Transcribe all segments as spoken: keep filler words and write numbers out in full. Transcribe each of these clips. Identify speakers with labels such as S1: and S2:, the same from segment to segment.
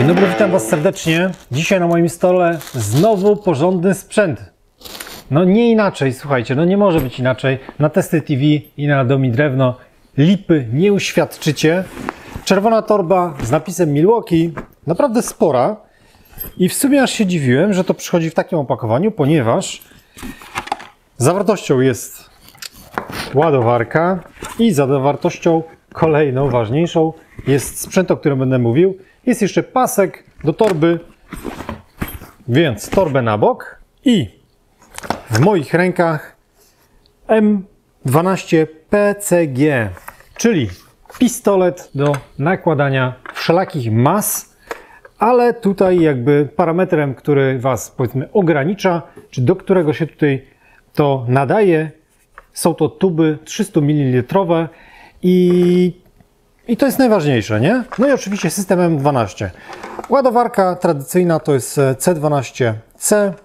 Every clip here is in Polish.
S1: Dzień dobry, witam Was serdecznie. Dzisiaj na moim stole znowu porządny sprzęt. No nie inaczej, słuchajcie, no nie może być inaczej. Na Testy T V i na Domi Drewno lipy nie uświadczycie. Czerwona torba z napisem Milwaukee, naprawdę spora. I w sumie aż się dziwiłem, że to przychodzi w takim opakowaniu, ponieważ zawartością jest ładowarka i zawartością kolejną, ważniejszą jest sprzęt, o którym będę mówił. Jest jeszcze pasek do torby, więc torbę na bok i w moich rękach M dwanaście P C G, czyli pistolet do nakładania wszelakich mas, ale tutaj jakby parametrem, który Was, powiedzmy, ogranicza, czy do którego się tutaj to nadaje, są to tuby trzysta mililitrowe i I to jest najważniejsze, nie? No i oczywiście system M dwanaście. Ładowarka tradycyjna to jest C dwanaście C.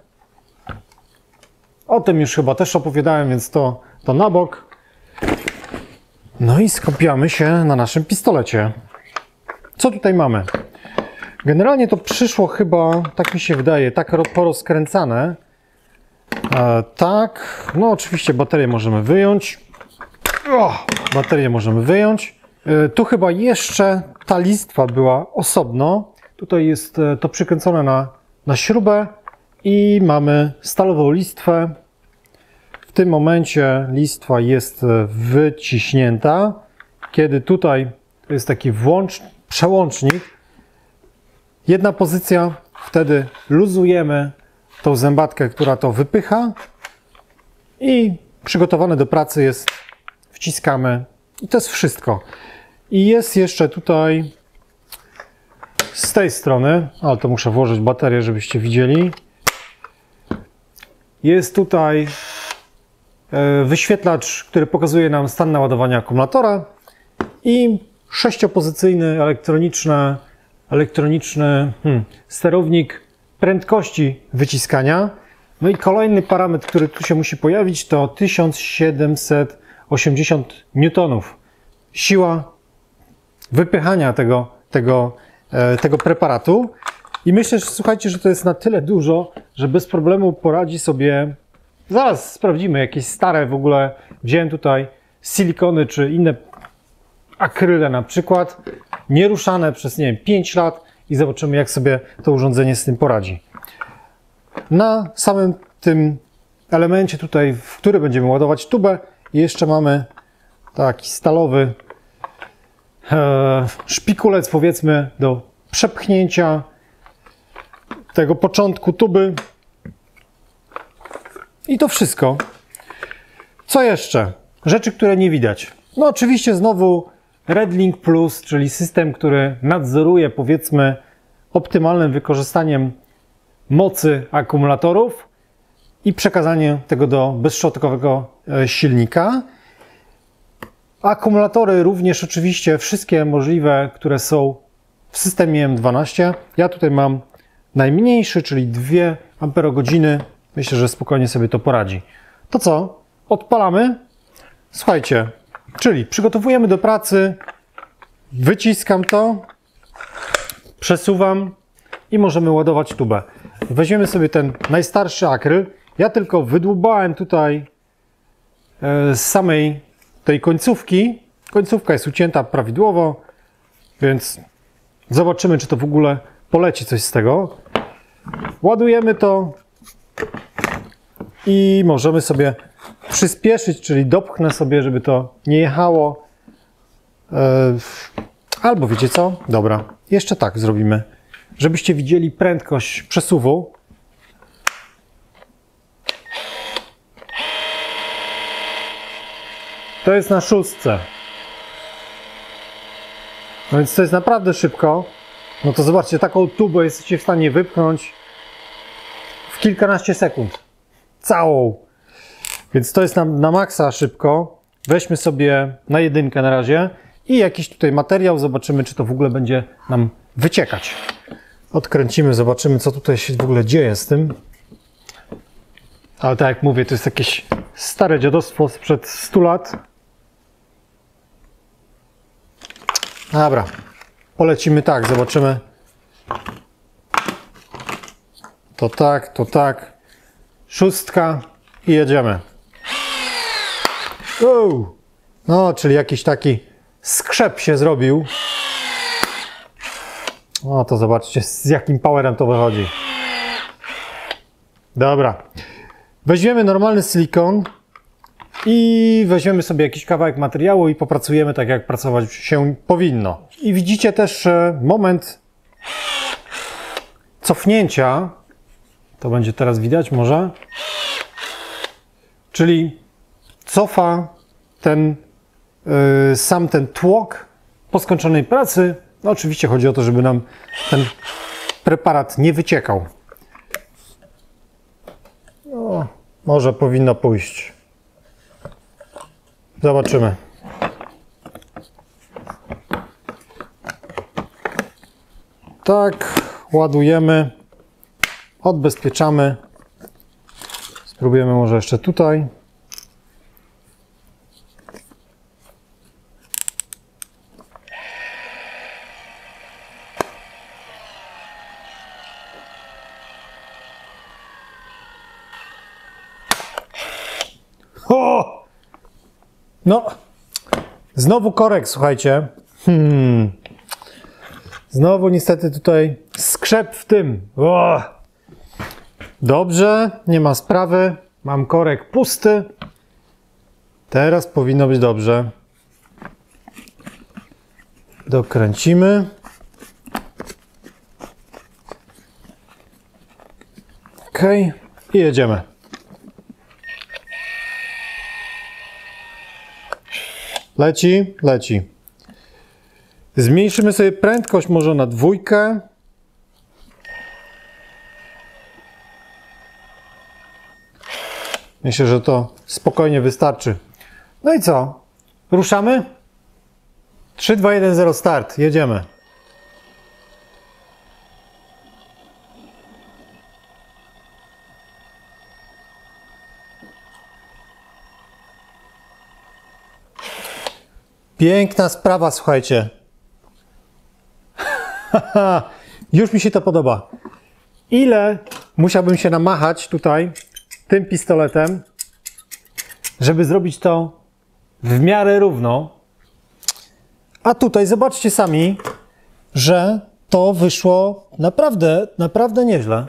S1: O tym już chyba też opowiadałem, więc to, to na bok. No i skupiamy się na naszym pistolecie. Co tutaj mamy? Generalnie to przyszło chyba, tak mi się wydaje, tak porozkręcane. E, tak, no oczywiście baterię możemy wyjąć. O, baterię możemy wyjąć. Tu chyba jeszcze ta listwa była osobno. Tutaj jest to przykręcone na, na śrubę i mamy stalową listwę. W tym momencie listwa jest wyciśnięta. Kiedy tutaj jest taki włącz, przełącznik, jedna pozycja, wtedy luzujemy tą zębatkę, która to wypycha i przygotowane do pracy jest, wciskamy i to jest wszystko. I jest jeszcze tutaj z tej strony, ale to muszę włożyć baterię, żebyście widzieli. Jest tutaj wyświetlacz, który pokazuje nam stan naładowania akumulatora i sześciopozycyjny elektroniczny, elektroniczny hmm, sterownik prędkości wyciskania. No i kolejny parametr, który tu się musi pojawić, to tysiąc siedemset osiemdziesiąt niutonów. Siła wypychania tego, tego, tego preparatu. I myślę, że słuchajcie, że to jest na tyle dużo, że bez problemu poradzi sobie. Zaraz sprawdzimy jakieś stare w ogóle. Wziąłem tutaj silikony czy inne akryle na przykład, nieruszane przez, nie wiem, pięć lat i zobaczymy, jak sobie to urządzenie z tym poradzi. Na samym tym elemencie tutaj, w który będziemy ładować tubę, jeszcze mamy taki stalowy e, szpikulec, powiedzmy, do przepchnięcia tego początku tuby. I to wszystko. Co jeszcze? Rzeczy, które nie widać. No oczywiście znowu RedLink Plus, czyli system, który nadzoruje, powiedzmy, optymalnym wykorzystaniem mocy akumulatorów i przekazanie tego do bezszczotkowego silnika. Akumulatory również oczywiście wszystkie możliwe, które są w systemie M dwanaście. Ja tutaj mam najmniejszy, czyli dwie amperogodziny. Myślę, że spokojnie sobie to poradzi. To co? Odpalamy. Słuchajcie, czyli przygotowujemy do pracy, wyciskam to, przesuwam i możemy ładować tubę. Weźmiemy sobie ten najstarszy akryl. Ja tylko wydłubałem tutaj z samej tej końcówki. Końcówka jest ucięta prawidłowo, więc zobaczymy, czy to w ogóle poleci coś z tego. Ładujemy to i możemy sobie przyspieszyć, czyli dopchnę sobie, żeby to nie jechało. Albo wiecie co? Dobra, jeszcze tak zrobimy, żebyście widzieli prędkość przesuwu. To jest na szóstce. No więc to jest naprawdę szybko. No to zobaczcie, taką tubę jesteście w stanie wypchnąć w kilkanaście sekund. Całą. Więc to jest na, na maksa szybko. Weźmy sobie na jedynkę na razie i jakiś tutaj materiał. Zobaczymy, czy to w ogóle będzie nam wyciekać. Odkręcimy, zobaczymy, co tutaj się w ogóle dzieje z tym. Ale tak jak mówię, to jest jakieś stare dziadostwo sprzed stu lat. Dobra, polecimy tak, zobaczymy, To tak, to tak. Szóstka i jedziemy. Uuu. No, czyli jakiś taki skrzep się zrobił. O, to zobaczcie, z jakim powerem to wychodzi. Dobra. Weźmiemy normalny silikon i weźmiemy sobie jakiś kawałek materiału i popracujemy tak, jak pracować się powinno. I widzicie też moment cofnięcia. To będzie teraz widać może. Czyli cofa ten yy, sam ten tłok po skończonej pracy. No oczywiście chodzi o to, żeby nam ten preparat nie wyciekał. No, może powinno pójść. Zobaczymy. Tak, ładujemy, odbezpieczamy. Spróbujemy może jeszcze tutaj. O! No, znowu korek, słuchajcie. Hmm. Znowu niestety tutaj skrzep w tym. O! Dobrze, nie ma sprawy. Mam korek pusty. Teraz powinno być dobrze. Dokręcimy. Ok, i jedziemy. Leci, leci. Zmniejszymy sobie prędkość może na dwójkę. Myślę, że to spokojnie wystarczy. No i co? Ruszamy? trzy, dwa, jeden, zero, start. Jedziemy. Piękna sprawa, słuchajcie. Już mi się to podoba. Ile musiałbym się namachać tutaj tym pistoletem, żeby zrobić to w miarę równo. A tutaj zobaczcie sami, że to wyszło naprawdę, naprawdę nieźle.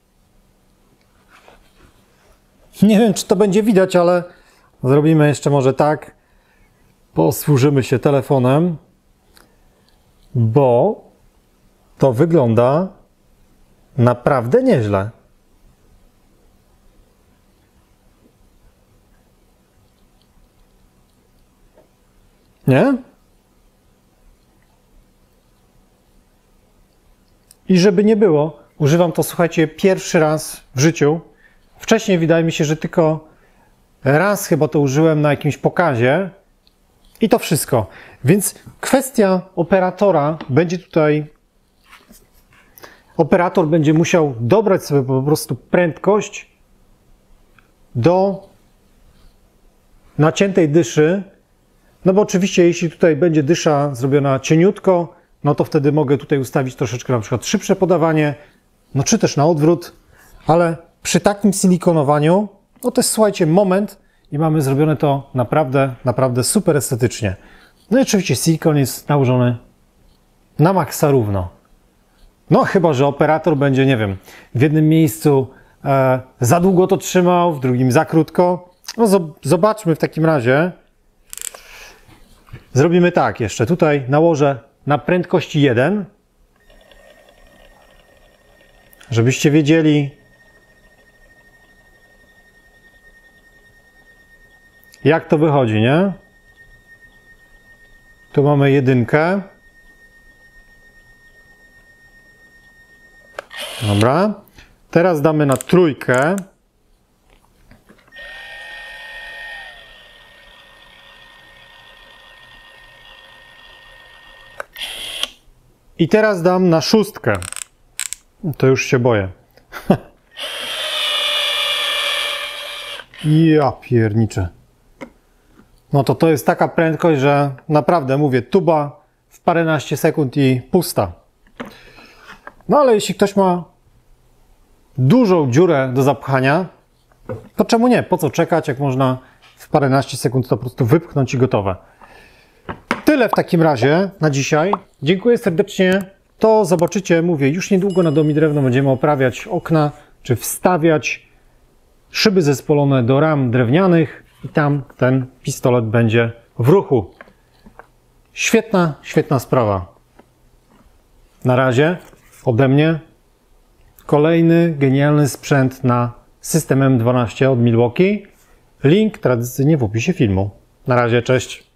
S1: Nie wiem, czy to będzie widać, ale zrobimy jeszcze może tak. Posłużymy się telefonem, bo to wygląda naprawdę nieźle. Nie? I żeby nie było, używam to, słuchajcie, pierwszy raz w życiu. Wcześniej wydaje mi się, że tylko raz chyba to użyłem na jakimś pokazie. I to wszystko. Więc kwestia operatora będzie tutaj... Operator będzie musiał dobrać sobie po prostu prędkość do naciętej dyszy. No bo oczywiście, jeśli tutaj będzie dysza zrobiona cieniutko, no to wtedy mogę tutaj ustawić troszeczkę na przykład szybsze podawanie, no czy też na odwrót. Ale przy takim silikonowaniu, no to jest, słuchajcie, moment, i mamy zrobione to naprawdę, naprawdę super estetycznie. No i oczywiście silikon jest nałożony na maksa równo. No chyba że operator będzie, nie wiem, w jednym miejscu e, za długo to trzymał, w drugim za krótko. No zobaczmy w takim razie. Zrobimy tak jeszcze. Tutaj nałożę na prędkości jeden. Żebyście wiedzieli, jak to wychodzi, nie? Tu mamy jedynkę. Dobra. Teraz damy na trójkę. I teraz dam na szóstkę. To już się boję. Ja pierniczę. No to to jest taka prędkość, że naprawdę mówię, tuba w paręnaście sekund i pusta. No ale jeśli ktoś ma dużą dziurę do zapchania, to czemu nie? Po co czekać, jak można w paręnaście sekund to po prostu wypchnąć i gotowe. Tyle w takim razie na dzisiaj. Dziękuję serdecznie. To zobaczycie, mówię, już niedługo na Dom i Drewno będziemy oprawiać okna, czy wstawiać szyby zespolone do ram drewnianych i tam ten pistolet będzie w ruchu. Świetna, świetna sprawa. Na razie ode mnie kolejny genialny sprzęt na system M dwanaście od Milwaukee. Link tradycyjnie w opisie filmu. Na razie, cześć.